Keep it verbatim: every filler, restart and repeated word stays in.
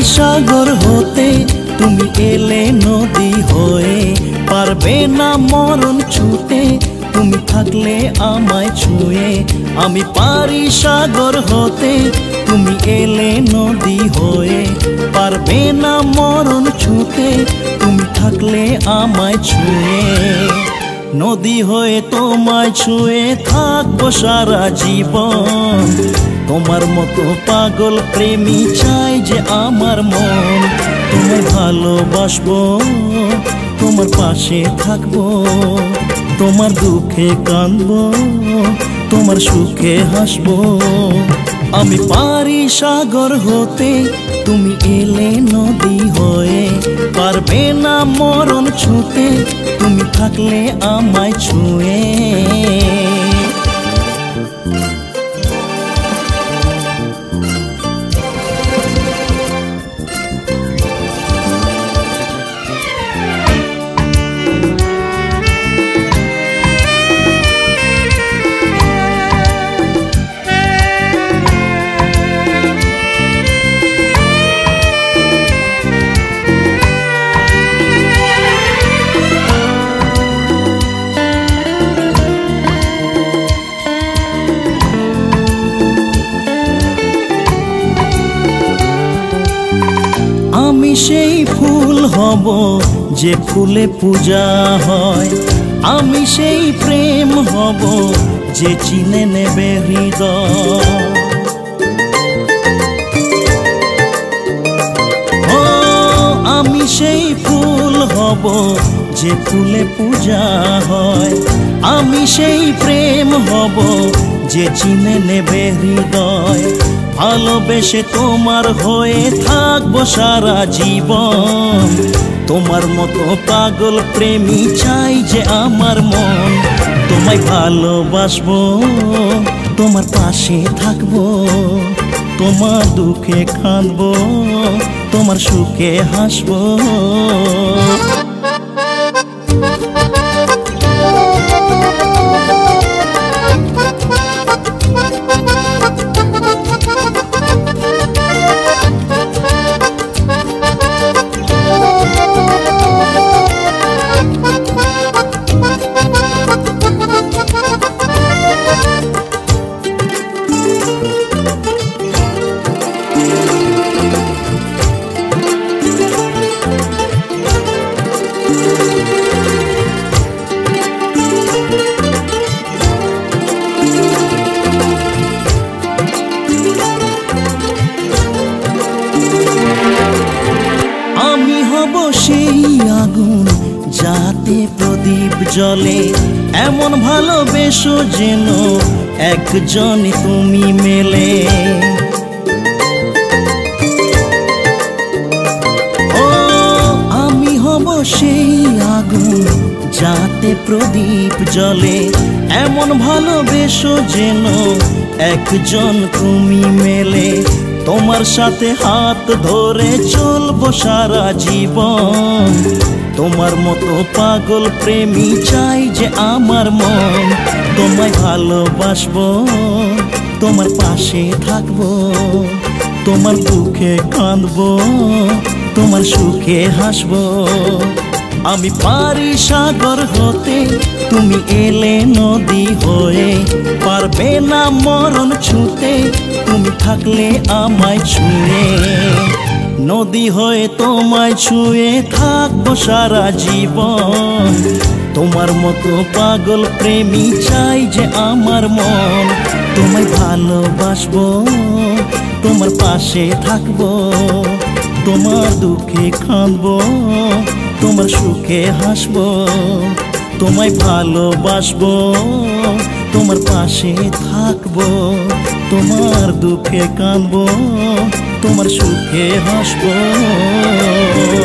সাগর হতে তুমি এলে নদী হয়ে, পারবে না মরণ ছুতে তুমি থাকলে আমায় ছুঁয়ে। আমি পারি সাগর হতে তুমি এলে নদী হয়ে, পারবে না মরণ ছুতে তুমি থাকলে আমায় ছুঁয়ে। নদী হয়ে তোমায় ছুঁয়ে থাকবো সারা জীবন, তোমার মতো পাগল প্রেমী চাই যে আমার মন। তোমায় ভালোবাসবো, তোমার পাশে থাকবো, তোমার দুঃখে কাঁদবো, তোমার সুখে হাসবো। আমি পারি সাগর হতে তুমি এলে নদী হয়ে, পারবে না মরণ ছুতে তুমি থাকলে আমায় ছুঁয়ে। আমি সেই ফুল হব যে ফুলে পূজা হয়, আমি সেই প্রেম হব যে চিনে নেবে হৃদয়। ও আমি সেই ফুল হব যে ফুলে পূজা হয়, আমি সেই প্রেম হব যে চিনে নেবে হৃদয়। ভালোবেসে তোমার হয়ে থাকবো সারা জীবন, তোমার মতো পাগল প্রেমী চাই যে আমার মন। তোমায় ভালোবাসবো, তোমার পাশে থাকবো, তোমার দুঃখে কাঁদবো, তোমার সুখে হাসবো। সেই আগুন যাতে প্রদীপ জ্বলে, এমন ভালোবেসো যেন একজন তুমি মেলে। ও আমি হব সেই আগুন যাতে প্রদীপ জ্বলে, এমন ভালোবেসো যেন একজন তুমি মেলে। তোমার সাথে হাত ধরে চলবো সারা জীবন, তোমার মতো পাগল প্রেমী চাই যে আমার মন। তোমায় ভালোবাসবো, তোমার পাশে থাকবো, তোমার দুঃখে কাঁদবো, তোমার সুখে হাসবো। আমি পারি সাগর হতে তুমি এলে নদী হয়ে, পারবে না মরণ ছুতে তুমি থাকলে আমায় ছুঁয়ে। নদী হয়ে তোমায় ছুঁয়ে থাকবো সারা জীবন, তোমার মতো পাগল প্রেমী চাই যে আমার মন। তোমায় ভালোবাসবো, তোমার পাশে থাকবো, তোমার দুঃখে কাঁদবো, তোমার সুখে হাসবো। তোমায় ভালোবাসবো, তোমার পাশে থাকবো, তোমার দুঃখে কাঁদবো, তোমার সুখে হাসবো।